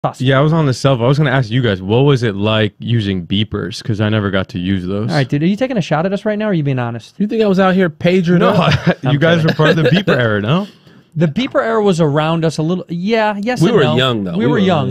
Yeah, I was on the cell phone. I was going to ask you guys, what was it like using beepers? Because I never got to use those. All right, dude, are you taking a shot at us right now, or are you being honest? You think I was out here pagering? No, you guys were part of the beeper era, no? The beeper era was around us a little. Yeah, yes, we and were no. young though. We were young.